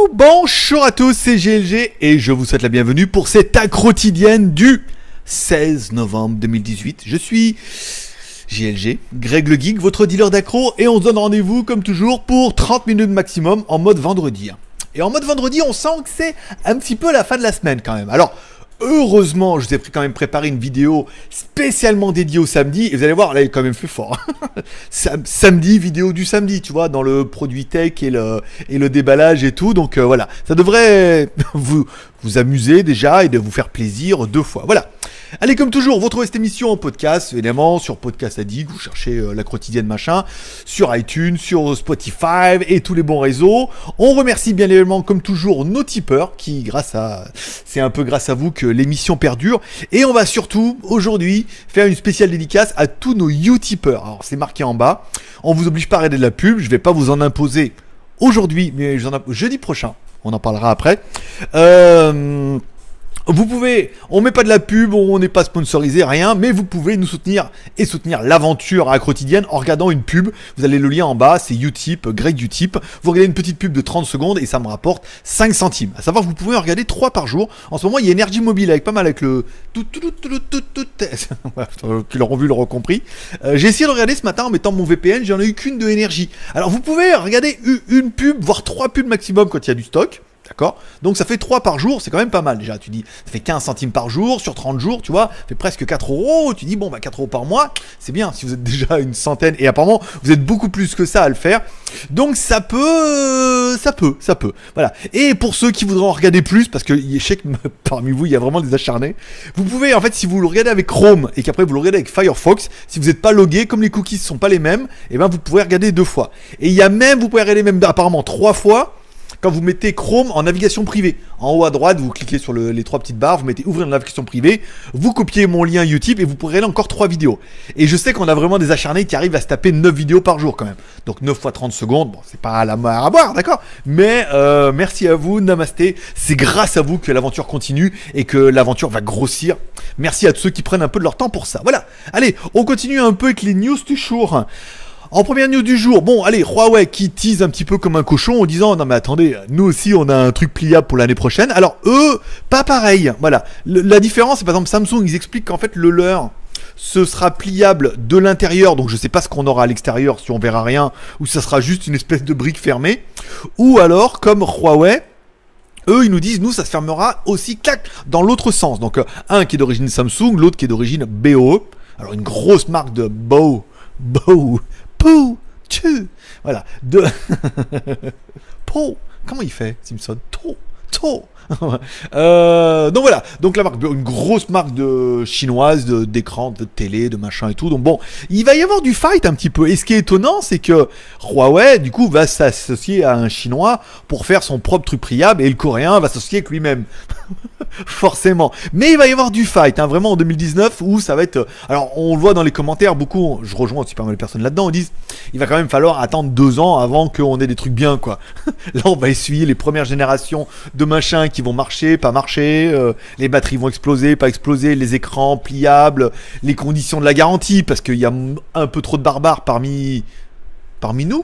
Bonjour à tous, c'est GLG et je vous souhaite la bienvenue pour cette accro quotidienne du 16 novembre 2018. Je suis GLG, Greg le Geek, votre dealer d'accro, et on se donne rendez-vous comme toujours pour 30 minutes maximum en mode vendredi. Et en mode vendredi, on sent que c'est un petit peu la fin de la semaine quand même. Alors, heureusement, je vous ai quand même préparé une vidéo spécialement dédiée au samedi. Et vous allez voir, là, il est quand même fait fort. Samedi, vidéo du samedi, tu vois, dans le produit tech et le déballage et tout. Donc voilà, ça devrait vous amuser déjà et de vous faire plaisir deux fois. Voilà. Allez, comme toujours, vous trouvez cette émission en podcast, évidemment, sur Podcast Addict, vous cherchez la quotidienne machin, sur iTunes, sur Spotify et tous les bons réseaux. On remercie bien évidemment, comme toujours, nos tipeurs qui, c'est un peu grâce à vous que l'émission perdure. Et on va surtout, aujourd'hui, faire une spéciale dédicace à tous nos Utipeurs. Alors, c'est marqué en bas. On vous oblige pas à regarder de la pub, je vais pas vous en imposer aujourd'hui, mais jeudi prochain. On en parlera après. Vous pouvez, on met pas de la pub, on n'est pas sponsorisé, rien, mais vous pouvez nous soutenir et soutenir l'aventure à quotidienne en regardant une pub. Vous avez le lien en bas, c'est Utip, Greg Utip. Vous regardez une petite pub de 30 secondes et ça me rapporte 5 centimes. À savoir que vous pouvez en regarder 3 par jour. En ce moment, il y a Énergie Mobile avec pas mal avec le qui l'auront vu, l'auront compris. J'ai essayé de regarder ce matin en mettant mon VPN, j'en ai eu qu'une de Énergie. Alors vous pouvez regarder une pub, voire 3 pubs maximum quand il y a du stock. D'accord ? Donc ça fait 3 par jour, c'est quand même pas mal déjà. Tu dis, ça fait 15 centimes par jour, sur 30 jours, tu vois, ça fait presque 4 euros. Tu dis, bon, bah 4 euros par mois, c'est bien si vous êtes déjà une centaine. Et apparemment, vous êtes beaucoup plus que ça à le faire. Donc ça peut. Voilà. Et pour ceux qui voudraient en regarder plus, parce que je sais que parmi vous, il y a vraiment des acharnés, vous pouvez, en fait, si vous le regardez avec Chrome et qu'après vous le regardez avec Firefox, si vous n'êtes pas logué, comme les cookies ne sont pas les mêmes, et ben vous pouvez regarder 2 fois. Et il y a même, vous pouvez regarder même apparemment 3 fois. Quand vous mettez Chrome en navigation privée, en haut à droite, vous cliquez sur les 3 petites barres, vous mettez ouvrir la navigation privée, vous copiez mon lien Utip et vous pourrez aller encore 3 vidéos. Et je sais qu'on a vraiment des acharnés qui arrivent à se taper 9 vidéos par jour quand même. Donc 9 fois 30 secondes, bon, c'est pas la mer à boire, d'accord ? Mais merci à vous, namasté. C'est grâce à vous que l'aventure continue et que l'aventure va grossir. Merci à tous ceux qui prennent un peu de leur temps pour ça. Voilà. Allez, on continue un peu avec les news du jour. En première news du jour, bon allez, Huawei qui tease un petit peu comme un cochon en disant non mais attendez, nous aussi on a un truc pliable pour l'année prochaine. Alors eux, pas pareil, voilà. La différence, c'est par exemple Samsung, ils expliquent qu'en fait le leur, ce sera pliable de l'intérieur, donc je sais pas ce qu'on aura à l'extérieur si on verra rien, ou ça sera juste une espèce de brique fermée, ou alors comme Huawei, eux, ils nous disent, nous, ça se fermera aussi, clac, dans l'autre sens. Donc, un qui est d'origine Samsung, l'autre qui est d'origine BOE. Alors, une grosse marque de Pou, tu, voilà, de Po, comment il fait, Simpson, To. Donc voilà, donc la marque, une grosse marque de chinoise d'écran, de télé, de machin et tout. Donc bon, il va y avoir du fight un petit peu. Et ce qui est étonnant, c'est que Huawei, du coup, va s'associer à un chinois pour faire son propre truc pliable, et le coréen va s'associer avec lui-même. Forcément. Mais il va y avoir du fight, hein, vraiment en 2019, où ça va être... Alors, on le voit dans les commentaires, beaucoup, je rejoins aussi pas mal de personnes là-dedans, on dit, il va quand même falloir attendre 2 ans avant qu'on ait des trucs bien, quoi. Là, on va essuyer les premières générations de machins qui vont marcher, pas marcher, les batteries vont exploser, pas exploser, les écrans pliables, les conditions de la garantie, parce qu'il y a un peu trop de barbares parmi nous.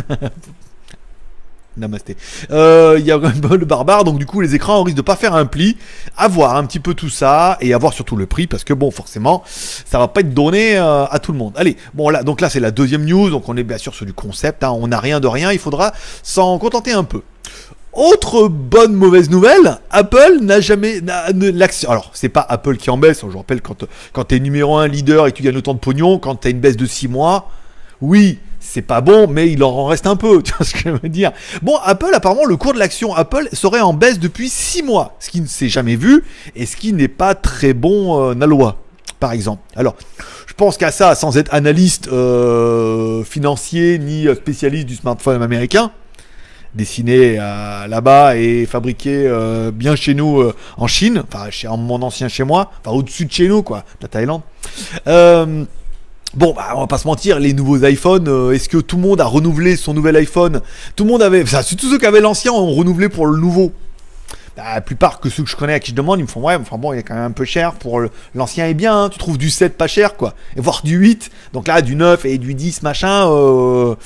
Namasté. Il y a un peu de barbare, donc du coup les écrans on risque de pas faire un pli, à voir un petit peu tout ça et à voir surtout le prix parce que bon forcément ça va pas être donné à tout le monde. Allez, bon là donc là c'est la deuxième news, donc on est bien sûr sur du concept, hein, on n'a rien de rien, il faudra s'en contenter un peu. Autre bonne mauvaise nouvelle, Apple n'a jamais l'action. Alors c'est pas Apple qui en baisse, je vous rappelle quand t'es numéro 1 leader et que tu gagnes autant de pognon, quand t'as une baisse de 6 mois, oui. C'est pas bon, mais il en reste un peu, tu vois ce que je veux dire. Bon, Apple, apparemment, le cours de l'action Apple serait en baisse depuis 6 mois, ce qui ne s'est jamais vu, et ce qui n'est pas très bon à loi, par exemple. Alors, je pense qu'à ça, sans être analyste financier, ni spécialiste du smartphone américain, dessiné là-bas et fabriqué bien chez nous en Chine, enfin, en mon ancien chez moi, enfin, au-dessus de chez nous, quoi, la Thaïlande. Bon, bah, on va pas se mentir, les nouveaux iPhones, est-ce que tout le monde a renouvelé son nouvel iPhone ? Tout le monde avait, enfin, tous ceux qui avaient l'ancien ont renouvelé pour le nouveau. Bah, la plupart que ceux que je connais à qui je demande, ils me font ouais, enfin bon, il est quand même un peu cher pour l'ancien est bien, hein, tu trouves du 7 pas cher quoi, et voire du 8. Donc là, du 9 et du 10 machin,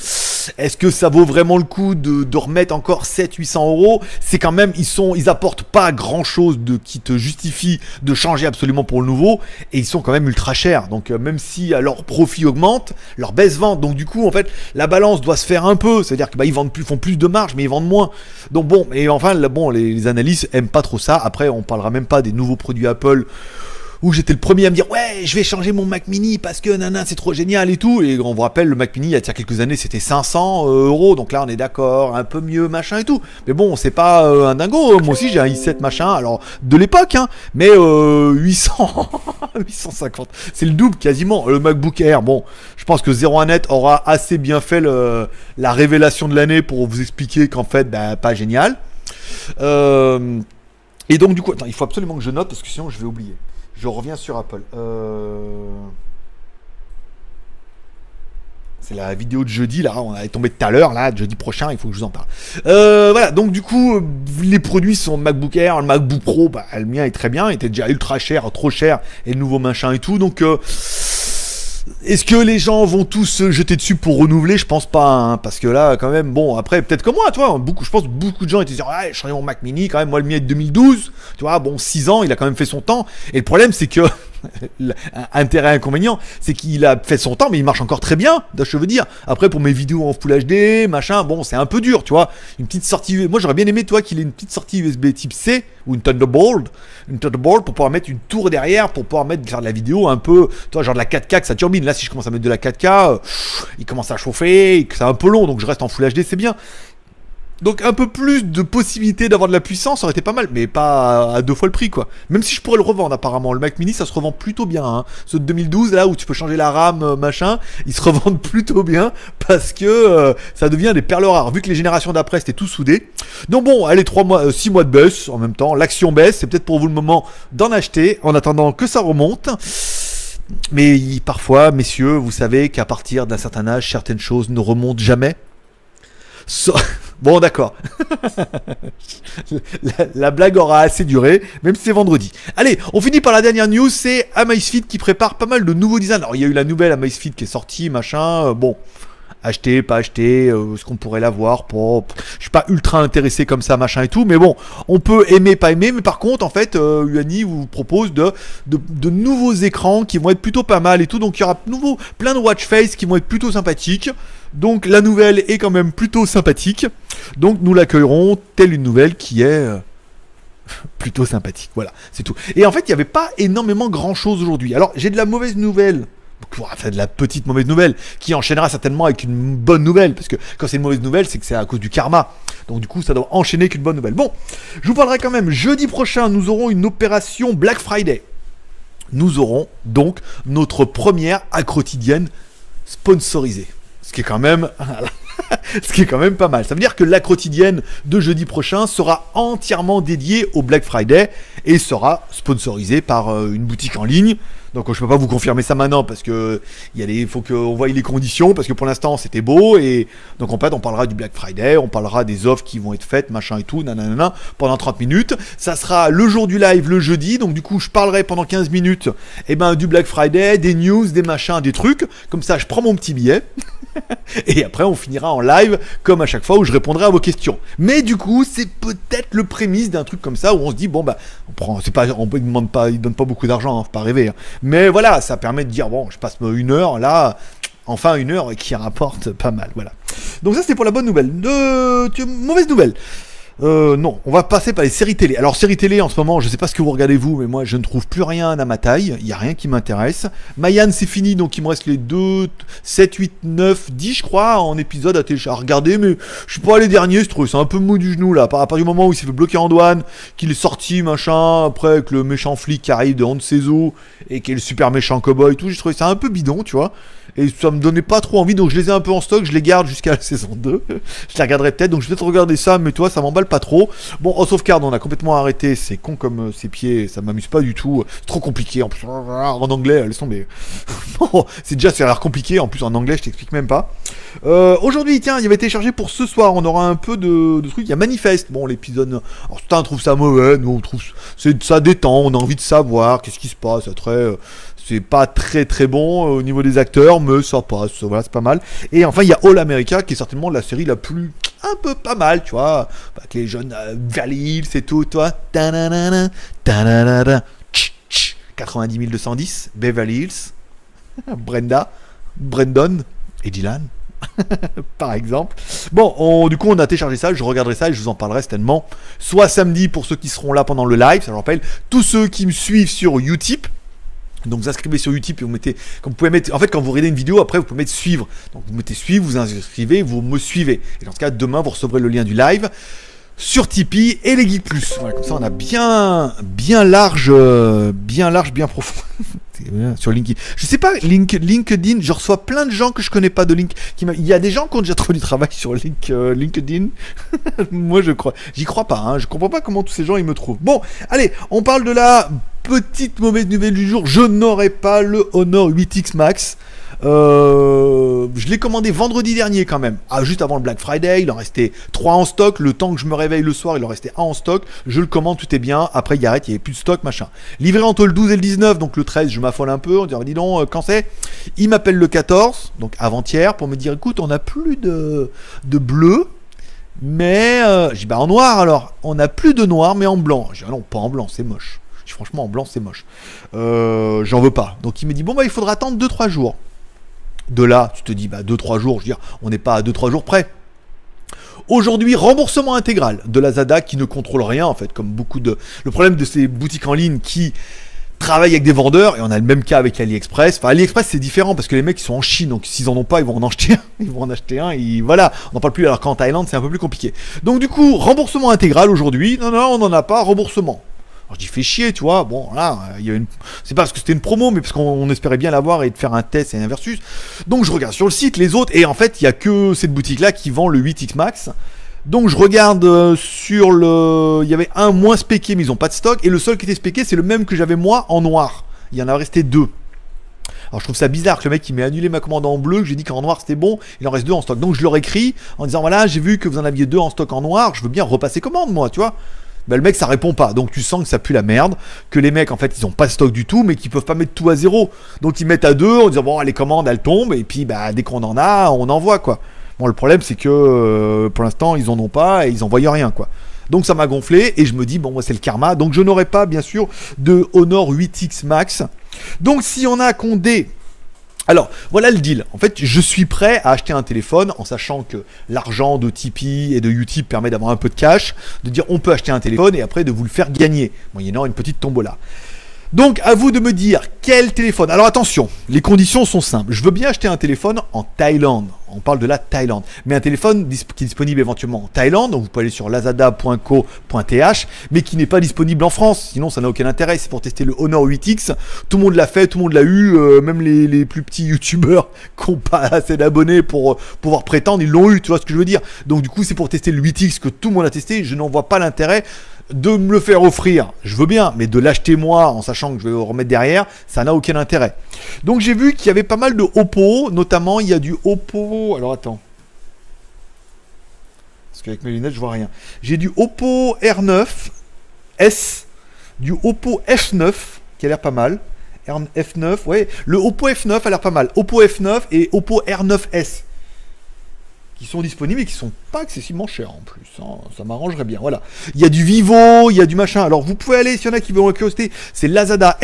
Est-ce que ça vaut vraiment le coup de remettre encore 700-800 €? C'est quand même, ils apportent pas grand chose qui te justifie de changer absolument pour le nouveau, et ils sont quand même ultra chers. Donc même si leur profit augmente, leur baisse vente. Donc du coup, en fait, la balance doit se faire un peu. C'est-à-dire que ils font plus de marge, mais ils vendent moins. Donc bon, et enfin, les analystes aiment pas trop ça. Après, on parlera même pas des nouveaux produits Apple, où j'étais le premier à me dire ouais, je vais changer mon Mac Mini parce que c'est trop génial et tout. Et on vous rappelle, le Mac Mini il y a quelques années c'était 500 €, donc là on est d'accord, un peu mieux machin et tout. Mais bon, c'est pas un dingo. Moi aussi j'ai un i7 machin, alors de l'époque, hein, mais 800, 850, c'est le double quasiment. Le MacBook Air, bon, je pense que 01net aura assez bien fait la révélation de l'année pour vous expliquer qu'en fait, pas génial. Et donc du coup, attends, il faut absolument que je note parce que sinon je vais oublier. Je reviens sur Apple. C'est la vidéo de jeudi, là, on est tombé tout à l'heure, là, jeudi prochain, il faut que je vous en parle. Voilà, donc du coup, les produits sont MacBook Air, le MacBook Pro, le mien est très bien, il était déjà ultra cher, trop cher, et le nouveau machin et tout, donc... Est-ce que les gens vont tous se jeter dessus pour renouveler? Je pense pas, hein, parce que là, quand même, bon, après, peut-être comme moi, tu vois, je pense que beaucoup de gens étaient disant, je changeais mon Mac Mini, quand même, moi, le mien est de 2012, tu vois, bon, 6 ans, il a quand même fait son temps, et le problème, c'est que, intérêt inconvénient, c'est qu'il a fait son temps, mais il marche encore très bien, je veux dire. Après, pour mes vidéos en Full HD, machin, bon, c'est un peu dur, tu vois, une petite sortie, moi, j'aurais bien aimé, toi, qu'il ait une petite sortie USB type C, ou une Thunderbolt pour pouvoir mettre une tour derrière, pour pouvoir faire de la vidéo un peu, toi, genre de la 4K que ça turbine. Là, si je commence à mettre de la 4K, il commence à chauffer, c'est un peu long, donc je reste en Full HD, c'est bien. Donc un peu plus de possibilités d'avoir de la puissance aurait été pas mal, mais pas à 2 fois le prix, quoi. Même si je pourrais le revendre apparemment, le Mac Mini ça se revend plutôt bien, hein. Ceux de 2012 là où tu peux changer la RAM machin, ils se revendent plutôt bien parce que ça devient des perles rares, vu que les générations d'après c'était tout soudé. Donc bon, allez, 6 mois de baisse en même temps, l'action baisse, c'est peut-être pour vous le moment d'en acheter en attendant que ça remonte. Mais parfois, messieurs, vous savez qu'à partir d'un certain âge, certaines choses ne remontent jamais. Bon, d'accord. la blague aura assez duré, même si c'est vendredi. Allez, on finit par la dernière news, c'est Amazfit qui prépare pas mal de nouveaux designs. Alors, il y a eu la nouvelle Amazfit qui est sortie, machin, bon... Acheter, pas acheter, est-ce qu'on pourrait l'avoir? Je suis pas ultra intéressé comme ça, machin et tout, mais bon, on peut aimer, pas aimer, mais par contre, en fait, Uani vous propose de nouveaux écrans qui vont être plutôt pas mal et tout, donc il y aura plein de watch face qui vont être plutôt sympathiques, donc la nouvelle est quand même plutôt sympathique, donc nous l'accueillerons telle une nouvelle qui est... plutôt sympathique, voilà, c'est tout. Et en fait, il n'y avait pas énormément grand chose aujourd'hui. Alors, j'ai de la mauvaise nouvelle. Enfin, de la petite mauvaise nouvelle qui enchaînera certainement avec une bonne nouvelle, parce que quand c'est une mauvaise nouvelle, c'est que c'est à cause du karma. Donc du coup, ça doit enchaîner avec une bonne nouvelle. Bon, je vous parlerai quand même. Jeudi prochain, nous aurons une opération Black Friday. Nous aurons donc notre première quotidienne sponsorisée. Ce qui est quand même... Ce qui est quand même pas mal. Ça veut dire que la quotidienne de jeudi prochain sera entièrement dédiée au Black Friday et sera sponsorisée par une boutique en ligne. Donc je peux pas vous confirmer ça maintenant parce que faut qu'on voie les conditions, parce que pour l'instant c'était beau, et donc en fait on parlera du Black Friday, on parlera des offres qui vont être faites, machin et tout, nanana, pendant 30 minutes. Ça sera le jour du live le jeudi, donc du coup je parlerai pendant 15 minutes du Black Friday, des news, des machins, des trucs. Comme ça je prends mon petit billet et après on finira en live comme à chaque fois où je répondrai à vos questions. Mais du coup c'est peut-être le prémisse d'un truc comme ça où on se dit bon il donne pas beaucoup d'argent, hein, faut pas rêver, hein. Mais voilà, ça permet de dire bon, je passe une heure là, enfin une heure qui rapporte pas mal, voilà. Donc ça c'était pour la bonne nouvelle. Mauvaise nouvelle. Non, on va passer par les séries télé. Alors séries télé en ce moment, je sais pas ce que vous regardez vous, mais moi je ne trouve plus rien à ma taille, il y a rien qui m'intéresse. Mayan c'est fini, donc il me reste les 2, 7, 8, 9, 10 je crois en épisode à regarder, mais je suis pas allé dernier, je trouve c'est un peu mou du genou là, à partir du moment où il s'est fait bloquer en douane, qu'il est sorti machin, après avec le méchant flic qui arrive de Han Sezou et qui est le super méchant cowboy et tout, j'ai trouvé ça un peu bidon, tu vois. Et ça me donnait pas trop envie, donc je les ai un peu en stock, je les garde jusqu'à la saison 2. Je les regarderai peut-être, donc je vais peut-être regarder ça, mais toi ça m'emballe pas trop. Bon, en sauvegarde, on a complètement arrêté, c'est con comme ses pieds, ça m'amuse pas du tout, c'est trop compliqué, en plus en anglais, laisse tomber. Bon, ça a l'air compliqué, en plus en anglais, je t'explique même pas. Aujourd'hui, tiens, il y avait téléchargé pour ce soir, on aura un peu de trucs, il y a Manifeste, bon, l'épisode, alors certains trouvent ça mauvais, nous on trouve ça détend, on a envie de savoir qu'est-ce qui se passe, C'est pas très très bon au niveau des acteurs, mais ça passe, voilà, c'est pas mal. Et enfin, il y a All America, qui est certainement la série la plus, un peu pas mal, tu vois, avec les jeunes Valley Hills et tout, toi. 90 210, Beverly Hills, Brandon et Dylan. Par exemple. Bon, du coup, on a téléchargé ça. Je regarderai ça et je vous en parlerai certainement. Soit samedi pour ceux qui seront là pendant le live. Ça, je rappelle, tous ceux qui me suivent sur Utip. Donc, vous inscrivez sur Utip et vous mettez. Comme vous pouvez mettre. En fait, quand vous regardez une vidéo, après, vous pouvez mettre suivre. Donc, vous mettez suivre, vous inscrivez, vous me suivez. Et dans ce cas, demain, vous recevrez le lien du live sur Tipeee et les Geeks Plus. Voilà, comme ça, on a bien large, bien profond. Sur LinkedIn. Je sais pas, LinkedIn, je reçois plein de gens que je connais pas de LinkedIn. Il y a des gens qui ont déjà trouvé du travail sur LinkedIn. Moi, j'y crois pas. Hein. Je comprends pas comment tous ces gens ils me trouvent. Bon, allez, on parle de la petite mauvaise nouvelle du jour. Je n'aurai pas le Honor 8X Max. Je l'ai commandé vendredi dernier quand même, juste avant le Black Friday. Il en restait 3 en stock. Le temps que je me réveille le soir, il en restait 1 en stock. Je le commande, tout est bien. Après, il y avait plus de stock, machin. Livré entre le 12 et le 19, donc le 13, je m'affole un peu. On dirait, dis donc, quand c'est? Il m'appelle le 14, donc avant-hier, pour me dire, écoute, on n'a plus de bleu. Mais, je dis, bah en noir alors. On n'a plus de noir, mais en blanc. Je dis, ah non, pas en blanc, c'est moche. Je dis, franchement, en blanc, c'est moche. J'en veux pas. Donc il me dit, bon, bah il faudra attendre 2-3 jours. De là, tu te dis, bah 2-3 jours, je veux dire, on n'est pas à 2-3 jours près. Aujourd'hui, remboursement intégral de Lazada qui ne contrôle rien, en fait, comme beaucoup de... Le problème de ces boutiques en ligne qui travaillent avec des vendeurs, et on a le même cas avec AliExpress. Enfin, AliExpress, c'est différent, parce que les mecs, ils sont en Chine, donc s'ils en ont pas, ils vont en acheter un. Ils vont en acheter un, et voilà. On n'en parle plus, alors qu'en Thaïlande, c'est un peu plus compliqué. Donc du coup, remboursement intégral aujourd'hui. Non, on n'en a pas, remboursement. Alors je dis fais chier, tu vois, bon là, c'est pas parce que c'était une promo, mais parce qu'on espérait bien l'avoir et de faire un test et un versus. Donc je regarde sur le site les autres, et en fait il y a que cette boutique là qui vend le 8X Max. Donc je regarde sur le... Il y avait un moins spéqué, mais ils ont pas de stock, et le seul qui était spéqué c'est le même que j'avais moi en noir. Il y en a resté 2. Alors je trouve ça bizarre que le mec il m'ait annulé ma commande en bleu, que j'ai dit qu'en noir c'était bon, il en reste 2 en stock. Donc je leur écris en disant voilà, j'ai vu que vous en aviez 2 en stock en noir, je veux bien repasser commande moi, tu vois. Ben, le mec ça répond pas, donc tu sens que ça pue la merde, que les mecs en fait ils ont pas de stock du tout, mais qu'ils peuvent pas mettre tout à 0, donc ils mettent à 2 en disant bon les commandes elles tombent, et puis bah dès qu'on en a on envoie quoi. Bon le problème c'est que pour l'instant ils en ont pas et ils envoient rien quoi. Donc ça m'a gonflé et je me dis bon moi c'est le karma, donc je n'aurai pas bien sûr de Honor 8X Max. Donc si on a Condé... Alors, voilà le deal. En fait, je suis prêt à acheter un téléphone en sachant que l'argent de Tipeee et de Utip permet d'avoir un peu de cash, de dire on peut acheter un téléphone et après de vous le faire gagner, moyennant une petite tombola. Donc, à vous de me dire quel téléphone. Alors attention, les conditions sont simples. Je veux bien acheter un téléphone en Thaïlande. On parle de la Thaïlande. Mais un téléphone qui est disponible éventuellement en Thaïlande, donc vous pouvez aller sur lazada.co.th, mais qui n'est pas disponible en France. Sinon, ça n'a aucun intérêt. C'est pour tester le Honor 8X. Tout le monde l'a fait, tout le monde l'a eu. Même les plus petits youtubeurs qui n'ont pas assez d'abonnés pour pouvoir prétendre, ils l'ont eu. Tu vois ce que je veux dire? Donc du coup, c'est pour tester le 8X que tout le monde a testé. Je n'en vois pas l'intérêt de me le faire offrir, je veux bien, mais de l'acheter moi en sachant que je vais le remettre derrière, ça n'a aucun intérêt. Donc j'ai vu qu'il y avait pas mal de Oppo, notamment il y a du Oppo, alors attends, parce qu'avec mes lunettes je vois rien. J'ai du Oppo R9S, du Oppo F9 qui a l'air pas mal, F9, ouais, le Oppo F9 a l'air pas mal, Oppo F9 et Oppo R9S. Qui sont disponibles et qui sont pas excessivement chers en plus, hein. Ça m'arrangerait bien, voilà. Il y a du Vivo, il y a du machin, alors vous pouvez aller, s'il y en a qui veulent en curiosité, c'est Lazada,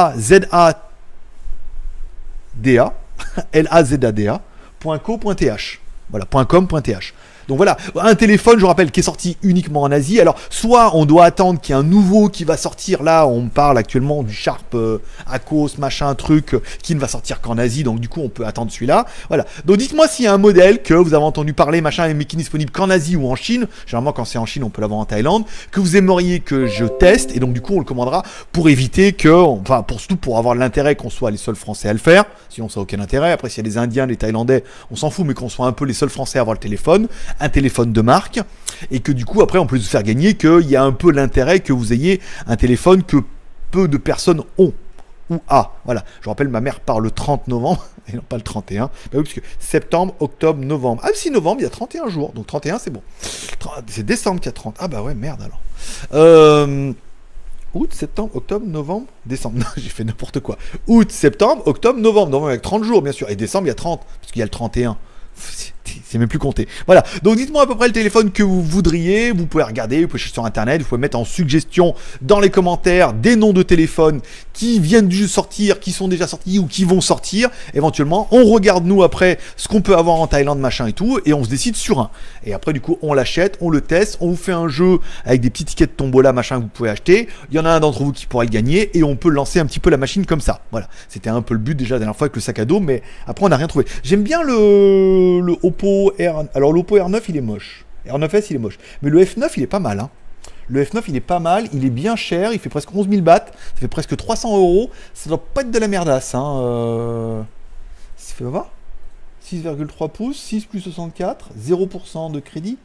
L-A-Z-A-D-A, L-A-Z-A-D-A.co.th, voilà, .com.th. Donc voilà, un téléphone, je rappelle, qui est sorti uniquement en Asie. Alors, soit on doit attendre qu'il y ait un nouveau qui va sortir. Là, on parle actuellement du Sharp Aquos, machin, truc, qui ne va sortir qu'en Asie. Donc du coup, on peut attendre celui-là. Voilà. Donc dites-moi s'il y a un modèle que vous avez entendu parler, machin, mais qui n'est disponible qu'en Asie ou en Chine. Généralement, quand c'est en Chine, on peut l'avoir en Thaïlande. Que vous aimeriez que je teste. Et donc du coup, on le commandera pour éviter que... Enfin, surtout pour avoir l'intérêt qu'on soit les seuls Français à le faire. Sinon, ça n'a aucun intérêt. Après, s'il y a des Indiens, des Thaïlandais, on s'en fout, mais qu'on soit un peu les seuls Français à avoir le téléphone. Un téléphone de marque, et que du coup après on peut se faire gagner, qu'il y a un peu l'intérêt que vous ayez un téléphone que peu de personnes ont ou a. Voilà, je rappelle, ma mère part le 30 novembre et non pas le 31. Bah oui, parce que septembre, octobre, novembre. Ah si, novembre, il y a 31 jours, donc 31 c'est bon. C'est décembre qu'il y a 30. Ah bah ouais, merde alors. Août, septembre, octobre, novembre, décembre. Non, j'ai fait n'importe quoi. Août, septembre, octobre, novembre. Novembre avec 30 jours, bien sûr. Et décembre, il y a 30, parce qu'il y a le 31. C'est même plus compté. Voilà. Donc dites-moi à peu près le téléphone que vous voudriez. Vous pouvez regarder, vous pouvez chercher sur internet, vous pouvez mettre en suggestion dans les commentaires des noms de téléphones qui viennent de sortir, qui sont déjà sortis ou qui vont sortir. Éventuellement, on regarde nous après ce qu'on peut avoir en Thaïlande, machin et tout, et on se décide sur un. Et après du coup, on l'achète, on le teste, on vous fait un jeu avec des petits tickets de tombola, machin que vous pouvez acheter. Il y en a un d'entre vous qui pourra le gagner et on peut lancer un petit peu la machine comme ça. Voilà. C'était un peu le but déjà la dernière fois avec le sac à dos, mais après on n'a rien trouvé. J'aime bien le Oppo R. Alors l'Oppo R9 il est moche. R9S il est moche. Mais le F9 il est pas mal. Hein. Le F9 il est pas mal, il est bien cher, il fait presque 11 000 bahts, ça fait presque 300 euros. Ça doit pas être de la merdasse. Hein. Ça fait voir 6,3 pouces, 6 plus 64, 0% de crédit.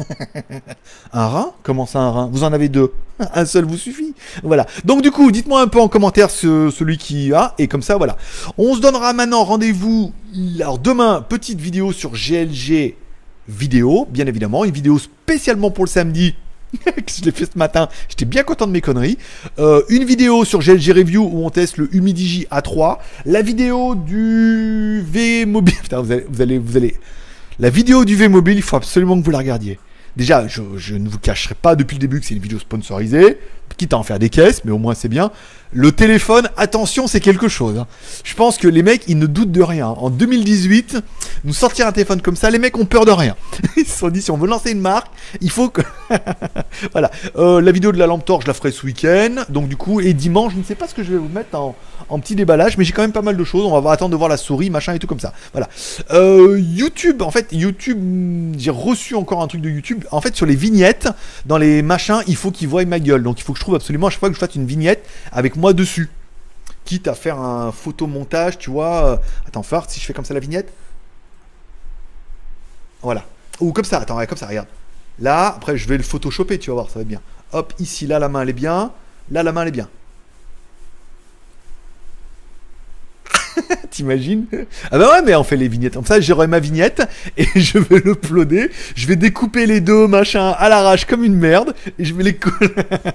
Un rein? Comment ça un rein? Vous en avez deux. Un seul vous suffit. Voilà. Donc du coup, dites-moi un peu en commentaire celui qui a. Et comme ça, voilà. On se donnera maintenant rendez-vous. Alors demain, petite vidéo sur GLG vidéo, bien évidemment. Une vidéo spécialement pour le samedi. Je l'ai fait ce matin, j'étais bien content de mes conneries. Une vidéo sur GLG Review où on teste le Humidigi A3. La vidéo du V-Mobile. Putain, vous allez. La vidéo du V-Mobile, il faut absolument que vous la regardiez. Déjà, je ne vous cacherai pas depuis le début que c'est une vidéo sponsorisée, quitte à en faire des caisses, mais au moins c'est bien. Le téléphone, attention, c'est quelque chose. Hein. Je pense que les mecs, ils ne doutent de rien. En 2018, nous sortir un téléphone comme ça, les mecs ont peur de rien. Ils se sont dit, si on veut lancer une marque, il faut que... Voilà. La vidéo de la lampe torche, je la ferai ce week-end. Donc du coup, et dimanche, je ne sais pas ce que je vais vous mettre en petit déballage, mais j'ai quand même pas mal de choses. On va attendre de voir la souris, machin et tout comme ça. Voilà. YouTube, en fait, YouTube, j'ai reçu encore un truc de YouTube. En fait, sur les vignettes, dans les machins, il faut qu'ils voient ma gueule. Donc il faut que je trouve absolument à chaque fois que je fasse une vignette avec moi dessus. Quitte à faire un photomontage, tu vois. Attends, faire si je fais comme ça la vignette. Voilà. Ou comme ça, attends, comme ça, regarde. Là, après, je vais le photoshopper, tu vas voir, ça va être bien. Hop, ici, là, la main, elle est bien. Là, la main, elle est bien. T'imagines? Ah bah ouais, mais on fait les vignettes. Comme ça, j'aurai ma vignette et je vais l'uploader. Je vais découper les deux machins à l'arrache comme une merde et je vais les coller.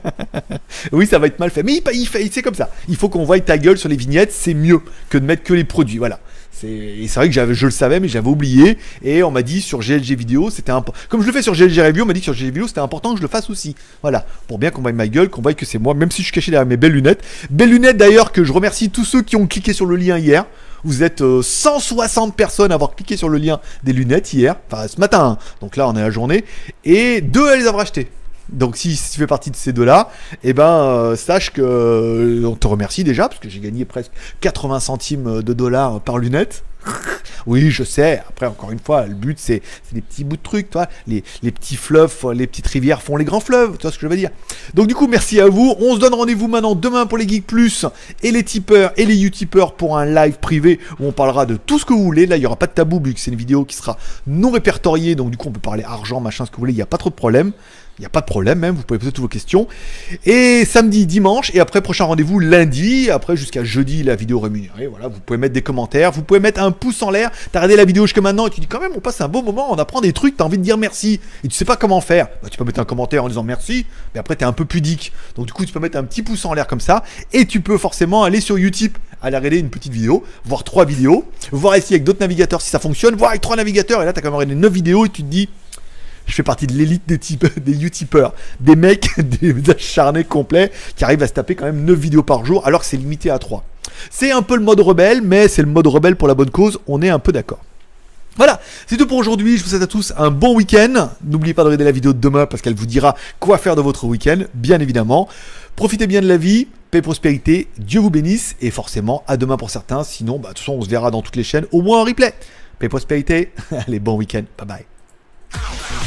Oui, ça va être mal fait. Mais c'est comme ça. Il faut qu'on voie ta gueule sur les vignettes. C'est mieux que de mettre que les produits. Voilà. Et c'est vrai que je le savais, mais j'avais oublié. Et on m'a dit sur GLG vidéo, c'était important. Comme je le fais sur GLG review, on m'a dit que sur GLG vidéo, c'était important que je le fasse aussi. Voilà. Pour bien qu'on voie ma gueule, qu'on voie que c'est moi, même si je suis caché derrière mes belles lunettes. Belles lunettes d'ailleurs, que je remercie tous ceux qui ont cliqué sur le lien hier. Vous êtes 160 personnes à avoir cliqué sur le lien des lunettes hier. Enfin, ce matin. Hein. Donc là, on est à la journée. Et 2 à les avoir achetées. Donc si tu fais partie de ces deux-là, eh ben sache que on te remercie déjà parce que j'ai gagné presque 80 centimes de dollars par lunette. Oui, je sais. Après, encore une fois, le but c'est des petits bouts de trucs, toi. Les petits fleuves, les petites rivières font les grands fleuves. Tu vois ce que je veux dire? Donc du coup, merci à vous. On se donne rendez-vous maintenant demain pour les Geeks Plus et les tipeurs et les Utipeurs pour un live privé où on parlera de tout ce que vous voulez. Là, il y aura pas de tabou vu que c'est une vidéo qui sera non répertoriée. Donc du coup, on peut parler argent, machin, ce que vous voulez. Il n'y a pas trop de problème. Il n'y a pas de problème même, vous pouvez poser toutes vos questions. Et samedi, dimanche, et après prochain rendez-vous lundi, après jusqu'à jeudi la vidéo rémunérée. Voilà, vous pouvez mettre des commentaires, vous pouvez mettre un pouce en l'air. T'as regardé la vidéo jusqu'à maintenant et tu dis quand même on passe un beau moment, on apprend des trucs, t'as envie de dire merci. Et tu sais pas comment faire. Bah, tu peux mettre un commentaire en disant merci, mais après t'es un peu pudique. Donc du coup tu peux mettre un petit pouce en l'air comme ça. Et tu peux forcément aller sur YouTube, aller regarder une petite vidéo, voir 3 vidéos, voir ici avec d'autres navigateurs si ça fonctionne, voir avec 3 navigateurs, et là t'as quand même regardé 9 vidéos et tu te dis je fais partie de l'élite des Utipeurs, des mecs, des acharnés complets qui arrivent à se taper quand même 9 vidéos par jour alors que c'est limité à 3. C'est un peu le mode rebelle, mais c'est le mode rebelle pour la bonne cause, on est un peu d'accord. Voilà, c'est tout pour aujourd'hui, je vous souhaite à tous un bon week-end. N'oubliez pas de regarder la vidéo de demain parce qu'elle vous dira quoi faire de votre week-end, bien évidemment. Profitez bien de la vie, paix et prospérité, Dieu vous bénisse et forcément à demain pour certains, sinon de toute façon on se verra dans toutes les chaînes, au moins en replay. Paix et prospérité, allez bon week-end, bye bye.